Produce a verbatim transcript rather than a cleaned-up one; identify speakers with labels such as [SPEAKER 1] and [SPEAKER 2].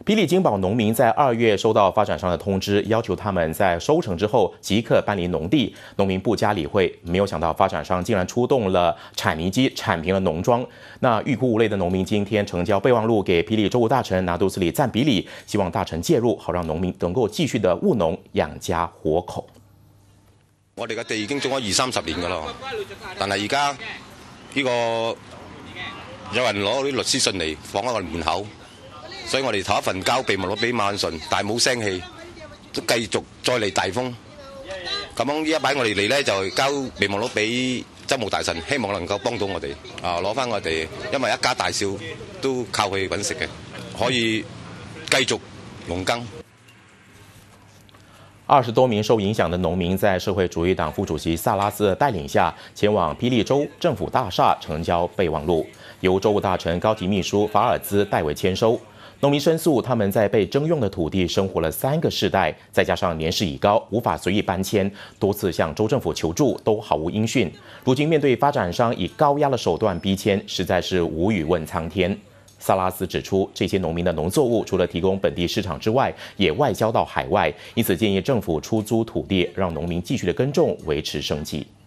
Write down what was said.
[SPEAKER 1] 霹雳金宝农民在二月收到发展商的通知，要求他们在收成之后即刻搬离农地。农民不加理会，没有想到发展商竟然出动了铲泥机铲平了农庄。那欲哭无泪的农民今天呈交备忘录给霹雳州务大臣拿督斯里赞比里，希望大臣介入，好让农民能夠繼續的務農養家活口。
[SPEAKER 2] 我哋嘅地已經種咗二三十年㗎啦，但係而家呢個有人攞啲律師信嚟放喺我哋門口。 所以我哋頭一份交備忘錄俾馬信，但係冇聲氣，都繼續再嚟大風。咁樣呢一擺我哋嚟咧就交備忘錄俾州務大臣，希望能夠幫到我哋啊攞翻我哋，因為一家大小都靠佢揾食嘅，可以繼續農耕。
[SPEAKER 1] 二十多名受影響的農民在社會主義黨副主席薩拉斯的帶領下，前往霹靂州政府大廈呈交備忘錄，由州務大臣高級秘書法爾茲代為簽收。 農民申訴，他們在被徵用的土地生活了三個世代，再加上年事已高，無法隨意搬遷，多次向州政府求助都毫無音訊。如今面對發展商以高壓的手段逼遷，實在是無語問蒼天。薩拉斯指出，這些農民的農作物除了提供本地市場之外，也外銷到海外，因此建議政府出租土地，讓農民繼續的耕種，維持生計。